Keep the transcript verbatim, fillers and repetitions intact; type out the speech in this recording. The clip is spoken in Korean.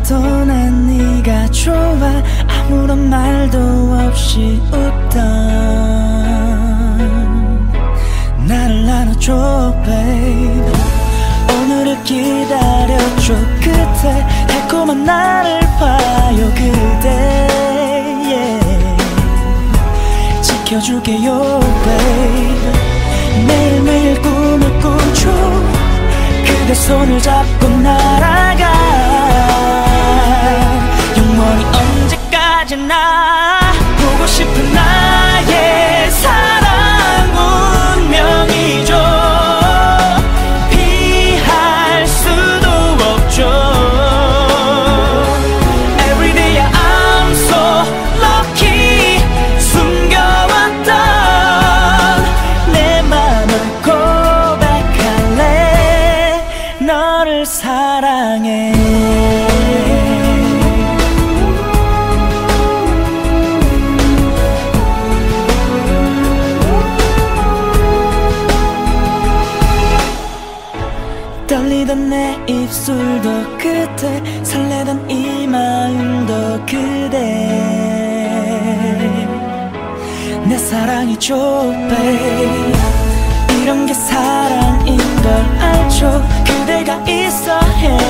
그래도 난 네가 좋아. 아무런 말도 없이 웃던 나를 안아줘 babe. 오늘을 기다려줘 그대. 달콤한 나를 봐요 그대 yeah. 지켜줄게요 babe. 매일매일 꿈을 꾸죠. 그대 손을 잡고 날아가. 영원히 언제까지나 보고 싶은 나의 사랑 운명이죠. 피할 수도 없죠. Everyday I'm so lucky. 숨겨왔던 내 맘을 고백할래. 너를 사랑해. 떨리던 내 입술도 그대. 설레던 이 마음도 그대. 내 사랑이죠 babe. 이런 게 사랑인 걸 알죠. 그대가 있어 해